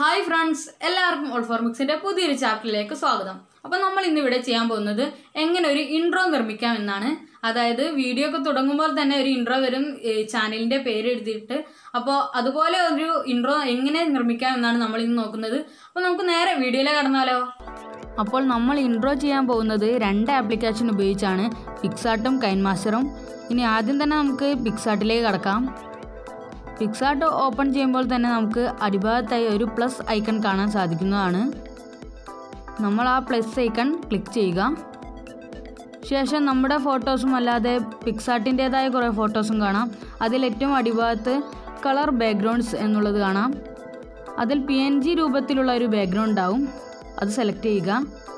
Hi friends, എല്ലാവർക്കും ഓൾഫോർമിക്സിൻ്റെ പുതിയൊരു ചാപ്റ്ററിലേക്ക് സ്വാഗതം. അപ്പോൾ നമ്മൾ ഇന്നിവിടെ ചെയ്യാൻ പോകുന്നത് എങ്ങനെ ഒരു ഇൻട്രോ നിർമ്മിക്കാം എന്നാണ്. അതായത് വീഡിയോ ഒക്കെ തുടങ്ങുമ്പോൾ തന്നെ ഒരു ഇൻട്രോ വരും, ചാനലിൻ്റെ പേര് എഴുതിയിട്ട്. അപ്പോൾ അതുപോലെ ഒരു ഇൻട്രോ എങ്ങനെ നിർമ്മിക്കാം എന്നാണ് നമ്മൾ ഇന്ന് നോക്കുന്നത്. അപ്പോൾ നമുക്ക് നേരെ വീഡിയോയിലേക്ക് കടന്നാലോ. അപ്പോൾ നമ്മൾ ഇൻട്രോ ചെയ്യാൻ പോകുന്നത് രണ്ട് ആപ്ലിക്കേഷൻ ഉപയോഗിച്ചാണ്, പിക്സാർട്ടും കൈൻമാസ്റ്ററും. ഇനി ആദ്യം തന്നെ നമുക്ക് പിക്സാർട്ടിലേക്ക് കടക്കാം. പിക്സാർട്ട് ഓപ്പൺ ചെയ്യുമ്പോൾ തന്നെ നമുക്ക് അടിഭാഗത്തായി ഒരു പ്ലസ് ഐക്കൺ കാണാൻ സാധിക്കുന്നതാണ്. നമ്മൾ ആ പ്ലസ് ഐക്കൺ ക്ലിക്ക് ചെയ്യുക. ശേഷം നമ്മുടെ ഫോട്ടോസും അല്ലാതെ പിക്സാർട്ടിൻ്റേതായ കുറേ ഫോട്ടോസും കാണാം. അതിൽ ഏറ്റവും അടിഭാഗത്ത് കളർ ബാക്ക്ഗ്രൗണ്ട്സ് എന്നുള്ളത് കാണാം. അതിൽ PNG രൂപത്തിലുള്ള ഒരു ബാക്ക്ഗ്രൗണ്ട് ഉണ്ടാവും, അത് സെലക്ട് ചെയ്യുക.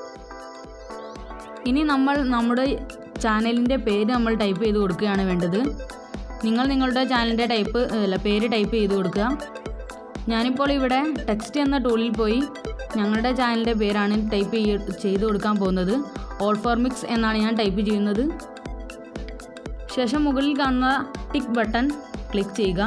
ഇനി നമ്മൾ നമ്മുടെ ചാനലിൻ്റെ പേര് നമ്മൾ ടൈപ്പ് ചെയ്ത് കൊടുക്കുകയാണ് വേണ്ടത്. നിങ്ങൾ നിങ്ങളുടെ ചാനലിൻ്റെ പേര് ടൈപ്പ് ചെയ്ത് കൊടുക്കുക. ഞാനിപ്പോൾ ഇവിടെ ടെക്സ്റ്റ് എന്ന ടൂളിൽ പോയി ഞങ്ങളുടെ ചാനലിൻ്റെ പേരാണ് ടൈപ്പ് ചെയ്ത് കൊടുക്കാൻ പോകുന്നത്. ഓൾഫോർമിക്സ് എന്നാണ് ഞാൻ ടൈപ്പ് ചെയ്യുന്നത്. ശേഷം മുകളിൽ കാണുന്ന ടിക്ക് ബട്ടൺ ക്ലിക്ക് ചെയ്യുക.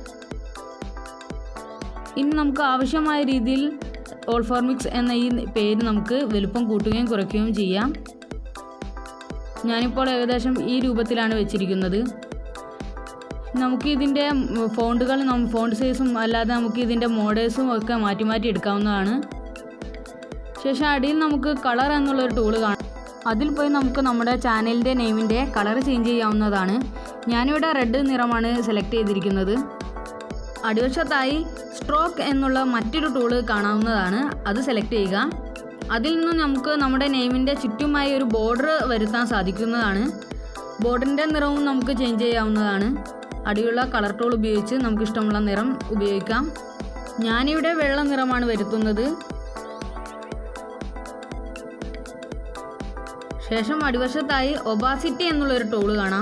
ഇനി നമുക്ക് ആവശ്യമായ രീതിയിൽ ഓൾഫോർമിക്സ് എന്ന ഈ പേര് നമുക്ക് വലുപ്പം കൂട്ടുകയും കുറയ്ക്കുകയും ചെയ്യാം. ഞാനിപ്പോൾ ഏകദേശം ഈ രൂപത്തിലാണ് വെച്ചിരിക്കുന്നത്. നമുക്ക് ഇതിൻ്റെ ഫോണ്ടുകൾ ഫോണ്ട് സൈസും അല്ലാതെ നമുക്ക് ഇതിൻ്റെ മോഡേഴ്സും ഒക്കെ മാറ്റി മാറ്റി എടുക്കാവുന്നതാണ്. ശേഷം അടിയിൽ നമുക്ക് കളർ എന്നുള്ളൊരു ടൂള് കാണാം. അതിൽ പോയി നമുക്ക് നമ്മുടെ ചാനലിൻ്റെ നെയിമിൻ്റെ കളർ ചേഞ്ച് ചെയ്യാവുന്നതാണ്. ഞാനിവിടെ റെഡ് നിറമാണ് സെലക്ട് ചെയ്തിരിക്കുന്നത്. അടിവശത്തായി സ്ട്രോക്ക് എന്നുള്ള മറ്റൊരു ടൂള് കാണാവുന്നതാണ്, അത് സെലക്ട് ചെയ്യുക. അതിൽ നിന്നും നമുക്ക് നമ്മുടെ നെയിമിൻ്റെ ചുറ്റുമായി ഒരു ബോർഡർ വരുത്താൻ സാധിക്കുന്നതാണ്. ബോർഡറിൻ്റെ നിറവും നമുക്ക് ചേഞ്ച് ചെയ്യാവുന്നതാണ്. അടിയുള്ള കളർ ടൂൾ ഉപയോഗിച്ച് നമുക്ക് ഇഷ്ടമുള്ള നിറം ഉപയോഗിക്കാം. ഞാനിവിടെ വെള്ള നിറമാണ് വരുത്തുന്നത്. ശേഷം അടിവശത്തായി ഒപാസിറ്റി എന്നുള്ളൊരു ടൂള് കാണാം.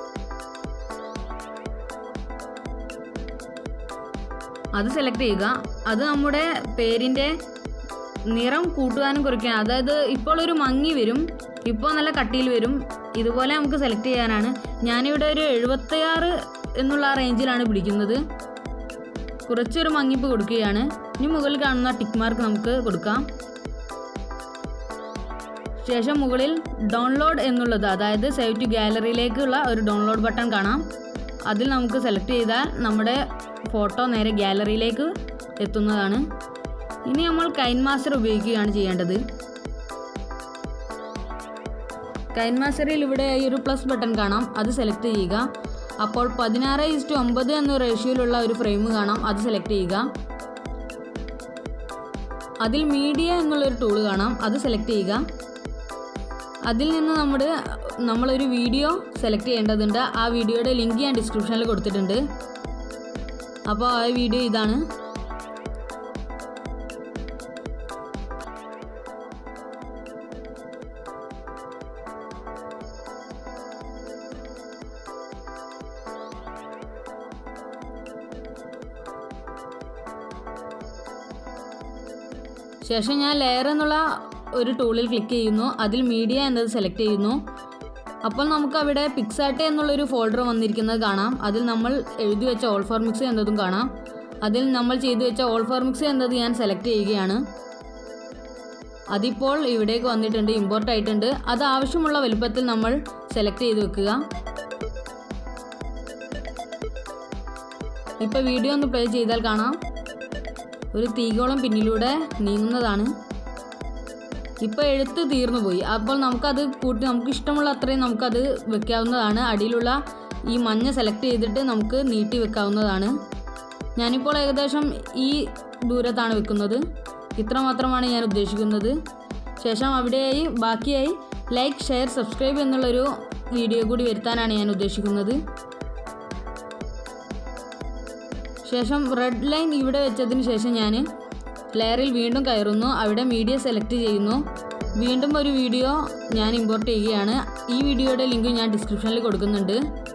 അത് സെലക്ട് ചെയ്യുക. അത് നമ്മുടെ പേരിൻ്റെ നിറം കൂട്ടുവാനും കുറയ്ക്കാനും, അതായത് ഇപ്പോൾ ഒരു മങ്ങി വരും, ഇപ്പോൾ നല്ല കട്ടിയിൽ വരും, ഇതുപോലെ നമുക്ക് സെലക്ട് ചെയ്യാനാണ്. ഞാനിവിടെ ഒരു 76 എന്നുള്ള ആ റേഞ്ചിലാണ് പിടിക്കുന്നത്. കുറച്ചൊരു മങ്ങിപ്പ് കൊടുക്കുകയാണ്. ഇനി മുകളിൽ കാണുന്ന ടിക്ക് മാർക്ക് നമുക്ക് കൊടുക്കാം. ശേഷം മുകളിൽ ഡൗൺലോഡ് എന്നുള്ളത്, അതായത് സേവ് ടു ഗാലറിയിലേക്കുള്ള ഒരു ഡൗൺലോഡ് ബട്ടൺ കാണാം. അതിൽ നമുക്ക് സെലക്ട് ചെയ്താൽ നമ്മുടെ ഫോട്ടോ നേരെ ഗാലറിയിലേക്ക് എത്തുന്നതാണ്. ഇനി നമ്മൾ കൈൻമാസ്റ്റർ ഉപയോഗിക്കുകയാണ് ചെയ്യേണ്ടത്. കൈൻമാസ്റ്ററിൽ ഇവിടെ ഒരു പ്ലസ് ബട്ടൺ കാണാം, അത് സെലക്ട് ചെയ്യുക. അപ്പോൾ 16:9 എന്ന റേഷ്യോയിലുള്ള ഒരു ഫ്രെയിം കാണാം, അത് സെലക്ട് ചെയ്യുക. അതിൽ മീഡിയ എന്നുള്ളൊരു ടൂള് കാണാം, അത് സെലക്ട് ചെയ്യുക. അതിൽ നിന്ന് നമ്മളൊരു വീഡിയോ സെലക്ട് ചെയ്യേണ്ടതുണ്ട്. ആ വീഡിയോയുടെ ലിങ്ക് ഞാൻ ഡിസ്ക്രിപ്ഷനിൽ കൊടുത്തിട്ടുണ്ട്. അപ്പോൾ ആ വീഡിയോ ഇതാണ്. ശേഷം ഞാൻ ലെയർ എന്നുള്ള ഒരു ടൂളിൽ ക്ലിക്ക് ചെയ്യുന്നു. അതിൽ മീഡിയ എന്നത് സെലക്ട് ചെയ്യുന്നു. അപ്പോൾ നമുക്കവിടെ പിക്സാർട്ട് എന്നുള്ളൊരു ഫോൾഡർ വന്നിരിക്കുന്നത് കാണാം. അതിൽ നമ്മൾ എഴുതി വെച്ച ഓൾഫോർമിക്സ് എന്നതും കാണാം. അതിൽ നമ്മൾ ചെയ്തു വെച്ച ഓൾഫോർമിക്സ് എന്നത് ഞാൻ സെലക്ട് ചെയ്യുകയാണ്. അതിപ്പോൾ ഇവിടേക്ക് വന്നിട്ടുണ്ട്, ഇമ്പോർട്ട് ആയിട്ടുണ്ട്. അത് ആവശ്യമുള്ള വലുപ്പത്തിൽ നമ്മൾ സെലക്ട് ചെയ്ത് വെക്കുക. ഇപ്പോൾ വീഡിയോ ഒന്ന് പ്ലേ ചെയ്താൽ കാണാം, ഒരു തീകോളം പിന്നിലൂടെ നീങ്ങുന്നതാണ്. ഇപ്പോൾ എഴുത്ത് തീർന്നു പോയി. അപ്പോൾ നമുക്കത് കൂട്ടി നമുക്ക് ഇഷ്ടമുള്ള അത്രയും നമുക്കത് വെക്കാവുന്നതാണ്. അടിയിലുള്ള ഈ മഞ്ഞ സെലക്ട് ചെയ്തിട്ട് നമുക്ക് നീട്ടി വെക്കാവുന്നതാണ്. ഞാനിപ്പോൾ ഏകദേശം ഈ ദൂരത്താണ് വെക്കുന്നത്. ഇത്ര മാത്രമാണ് ഞാൻ ഉദ്ദേശിക്കുന്നത്. ശേഷം അവിടെയായി ബാക്കിയായി ലൈക്ക്, ഷെയർ, സബ്സ്ക്രൈബ് എന്നുള്ളൊരു വീഡിയോ കൂടി വരുത്താനാണ് ഞാൻ ഉദ്ദേശിക്കുന്നത്. ശേഷം റെഡ് ലൈൻ ഇവിടെ വെച്ചതിന് ശേഷം ഞാൻ ലെയറിൽ വീണ്ടും കയറുന്നു. അവിടെ മീഡിയ സെലക്ട് ചെയ്യുന്നു. വീണ്ടും ഒരു വീഡിയോ ഞാൻ ഇമ്പോർട്ട് ചെയ്യുകയാണ്. ഈ വീഡിയോയുടെ ലിങ്ക് ഞാൻ ഡിസ്ക്രിപ്ഷനിൽ കൊടുക്കുന്നുണ്ട്.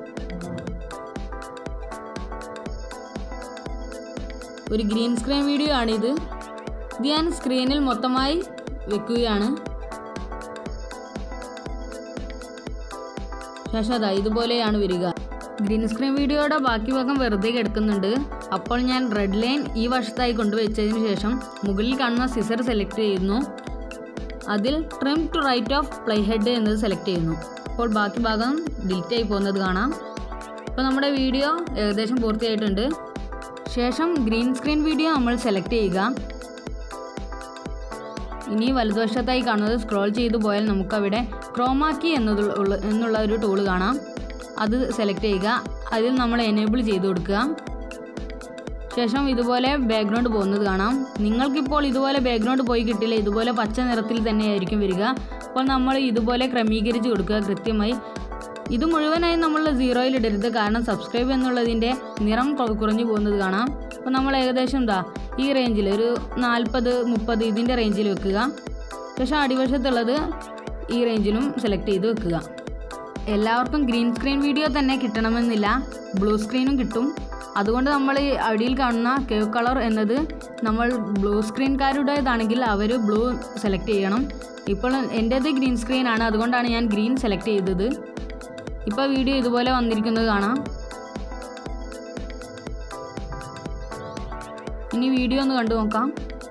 ഒരു ഗ്രീൻ സ്ക്രീൻ വീഡിയോ ആണിത്. ഇത് ഞാൻ സ്ക്രീനിൽ മൊത്തമായി വെക്കുകയാണ്. ശേഷം അതാ ഇതുപോലെയാണ് വരിക. ഗ്രീൻ സ്ക്രീൻ വീഡിയോയുടെ ബാക്കി ഭാഗം വെറുതെ കിടക്കുന്നുണ്ട്. അപ്പോൾ ഞാൻ റെഡ് ലൈൻ ഈ വശത്തായി കൊണ്ടുവച്ചതിന് ശേഷം മുകളിൽ കാണുന്ന സിസർ സെലക്ട് ചെയ്യുന്നു. അതിൽ trim to right of play head എന്നത് സെലക്ട് ചെയ്യുന്നു. അപ്പോൾ ബാക്കി ഭാഗം ഡിലീറ്റ് ആയി പോകുന്നത് കാണാം. അപ്പോൾ നമ്മുടെ വീഡിയോ ഏകദേശം പൂർത്തിയായിട്ടുണ്ട്. ശേഷം ഗ്രീൻ സ്ക്രീൻ വീഡിയോ നമ്മൾ സെലക്ട് ചെയ്യുക. ഇനി വലതുവശത്തായി കാണുന്നത് സ്ക്രോൾ ചെയ്തു പോയാൽ നമുക്കവിടെ ക്രോമാ കീ എന്നുള്ള ഒരു ടൂൾ കാണാം. അത് സെലക്ട് ചെയ്യുക. അതിൽ നമ്മൾ എനേബിൾ ചെയ്ത് കൊടുക്കുക. ശേഷം ഇതുപോലെ ബാക്ക്ഗ്രൗണ്ട് പോകുന്നത് കാണാം. നിങ്ങൾക്കിപ്പോൾ ഇതുപോലെ ബാക്ക്ഗ്രൗണ്ട് പോയി കിട്ടില്ല, ഇതുപോലെ പച്ച നിറത്തിൽ തന്നെയായിരിക്കും വരിക. അപ്പോൾ നമ്മൾ ഇതുപോലെ ക്രമീകരിച്ച് കൊടുക്കുക കൃത്യമായി. ഇത് മുഴുവനായി നമ്മൾ 0-യിൽ ഇടരുത്, കാരണം സബ്സ്ക്രൈബ് എന്നുള്ളതിൻ്റെ നിറം കുറഞ്ഞു പോകുന്നത് കാണാം. അപ്പോൾ നമ്മൾ ഏകദേശം ഈ റേഞ്ചിൽ ഒരു 40-30 ഇതിൻ്റെ റേഞ്ചിൽ വെക്കുക. ശേഷം അടിവശത്തുള്ളത് ഈ റേഞ്ചിലും സെലക്ട് ചെയ്ത് വെക്കുക. എല്ലാവർക്കും ഗ്രീൻ സ്ക്രീൻ വീഡിയോ തന്നെ കിട്ടണമെന്നില്ല, ബ്ലൂ സ്ക്രീനും കിട്ടും. അതുകൊണ്ട് നമ്മൾ ഈ അടിയിൽ കാണുന്ന കേവ് കളർ എന്നത് നമ്മൾ ബ്ലൂ സ്ക്രീൻകാരുടേതാണെങ്കിൽ അവർ ബ്ലൂ സെലക്ട് ചെയ്യണം. ഇപ്പോൾ എൻ്റേത് ഗ്രീൻ സ്ക്രീനാണ്, അതുകൊണ്ടാണ് ഞാൻ ഗ്രീൻ സെലക്ട് ചെയ്തത്. ഇപ്പോൾ വീഡിയോ ഇതുപോലെ വന്നിരിക്കുന്നത് കാണാം. ഇനി വീഡിയോ ഒന്ന് കണ്ടു നോക്കാം.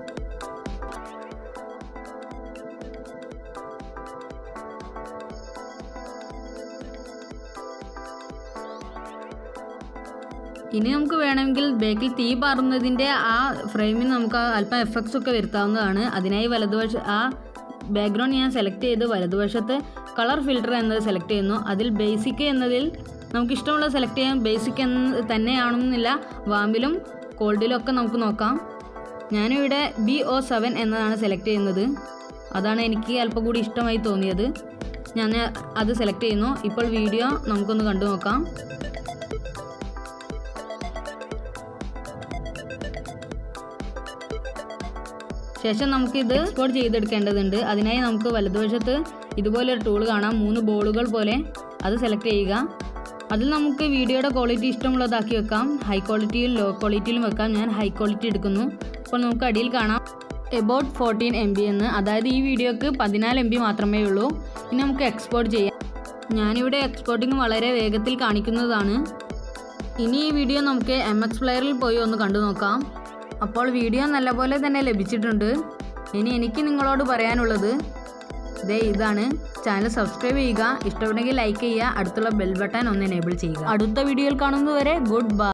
ഇനി നമുക്ക് വേണമെങ്കിൽ ബാക്കിൽ തീ പാറുന്നതിൻ്റെ ആ ഫ്രെയിമിൽ നമുക്ക് അല്പം എഫക്ട്സ് ഒക്കെ വരുത്താവുന്നതാണ്. അതിനായി ആ ബാക്ക്ഗ്രൗണ്ട് ഞാൻ സെലക്ട് ചെയ്ത് വലതുവശത്ത് കളർ ഫിൽറ്റർ എന്നത് സെലക്ട് ചെയ്യുന്നു. അതിൽ ബേസിക് എന്നതിൽ നമുക്ക് ഇഷ്ടമുള്ള സെലക്ട് ചെയ്യാം. ബേസിക് എന്ന് തന്നെയാണെന്നില്ല, വാമിലും കോൾഡിലും ഒക്കെ നമുക്ക് നോക്കാം. ഞാനിവിടെ BO7 എന്നതാണ് സെലക്ട് ചെയ്യുന്നത്. അതാണ് എനിക്ക് അല്പം കൂടി ഇഷ്ടമായി തോന്നിയത്. ഞാൻ അത് സെലക്ട് ചെയ്യുന്നു. ഇപ്പോൾ വീഡിയോ നമുക്കൊന്ന് കണ്ടു നോക്കാം. ശേഷം നമുക്കിത് എക്സ്പോർട്ട് ചെയ്തെടുക്കേണ്ടതുണ്ട്. അതിനായി നമുക്ക് വലതുവശത്ത് ഇതുപോലെ ഒരു ടൂൾ കാണാം, 3 ബോളുകൾ പോലെ. അത് സെലക്ട് ചെയ്യുക. അതിൽ നമുക്ക് വീഡിയോയുടെ ക്വാളിറ്റി ഇഷ്ടമുള്ളതാക്കി വെക്കാം. ഹൈ ക്വാളിറ്റിയിലും ലോ ക്വാളിറ്റിയിലും വെക്കാം. ഞാൻ ഹൈ ക്വാളിറ്റി എടുക്കുന്നു. അപ്പോൾ നമുക്ക് അടിയിൽ കാണാം എബൌട്ട് 14 MB എന്ന്. അതായത് ഈ വീഡിയോക്ക് 14 MB മാത്രമേ ഉള്ളൂ. ഇനി നമുക്ക് എക്സ്പോർട്ട് ചെയ്യാം. ഞാനിവിടെ എക്സ്പോർട്ടിങ് വളരെ വേഗത്തിൽ കാണിക്കുന്നതാണ്. ഇനി ഈ വീഡിയോ നമുക്ക് MX പ്ലെയറിൽ പോയി ഒന്ന് കണ്ടു നോക്കാം. അപ്പോൾ വീഡിയോ നല്ലപോലെ തന്നെ ലഭിച്ചിട്ടുണ്ട്. ഇനി എനിക്ക് നിങ്ങളോട് പറയാനുള്ളത് ഇതാണ്. ചാനൽ സബ്സ്ക്രൈബ് ചെയ്യുക, ഇഷ്ടപ്പെട്ടെങ്കിൽ ലൈക്ക് ചെയ്യുക, അടുത്തുള്ള ബെൽ ബട്ടൺ ഒന്ന് എനേബിൾ ചെയ്യുക. അടുത്ത വീഡിയോയിൽ കാണുന്നതുവരെ ഗുഡ് ബൈ.